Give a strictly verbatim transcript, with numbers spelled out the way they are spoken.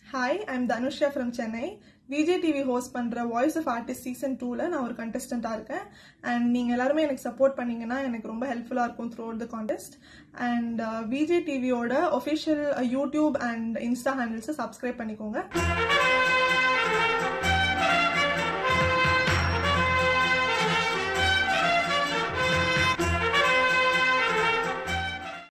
Hi, I'm Dhanushya from Chennai. V J T V host பண்ற Voice of Artist season two ல நான் ஒரு contestant-ஆ இருக்கேன். And நீங்க எல்லாரும் எனக்கு support பண்ணீங்கன்னா எனக்கு ரொம்ப helpful-ஆ இருக்கும் throughout the contest. And uh, V J T V ஓட official uh, YouTube and Insta handles-அ subscribe பண்ணிக்கோங்க.